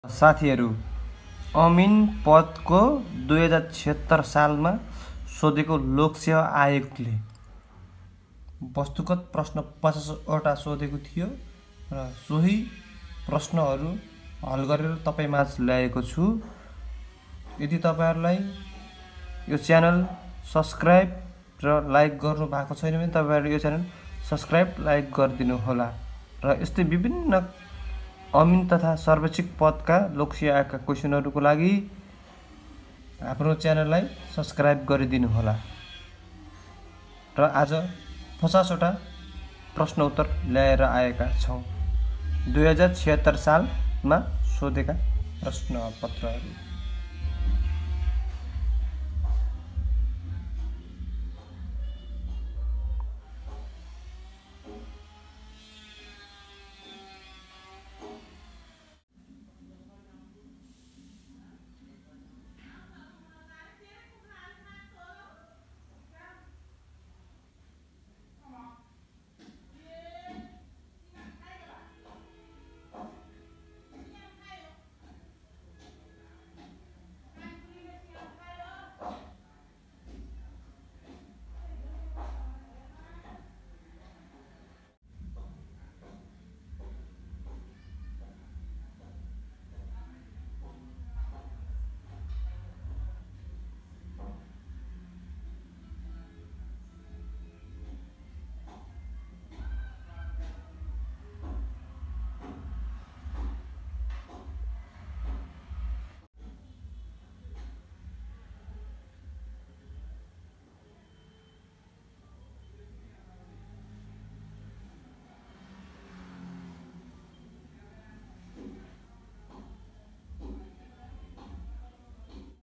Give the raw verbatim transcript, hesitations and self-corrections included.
साथीहरू, अमिन पदको दुई हजार छिहत्तर सालमा सोधेको लोकसेवा आयोगले वस्तुगत प्रश्न पचासवटा सोधेको थियो र सोही प्रश्नहरू हल गरेर तपाईमाझ ल्याएको छु। यदि तपाईहरुलाई यो च्यानल सब्स्क्राइब र लाइक गर्नु भएको छैन भने तपाईहरु यो च्यानल सब्स्क्राइब लाइक गरिदिनु होला र यस्तै विभिन्न अमिन तथा सर्वोच्च पदका लोकसेवा आयोगका क्वेशनहरुको लागि हाम्रो च्यानललाई सब्स्क्राइब गरिदिनु होला। र आज पचास वटा प्रश्न उत्तर ल्याएर आएका छौं दुई हजार छिहत्तर सालमा सोधेका प्रश्न पत्रहरू।